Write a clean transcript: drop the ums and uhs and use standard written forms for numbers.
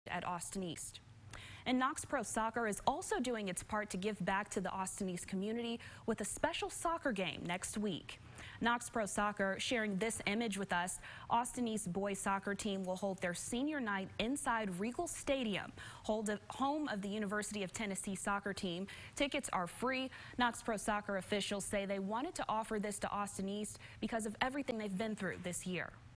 at Austin East. And Knox Pro Soccer is also doing its part to give back to the Austin East community with a special soccer game next week. Knox Pro Soccer sharing this image with us. Austin East boys soccer team will hold their senior night inside Regal Stadium, home of the University of Tennessee soccer team. Tickets are free. Knox Pro Soccer officials say they wanted to offer this to Austin East because of everything they've been through this year.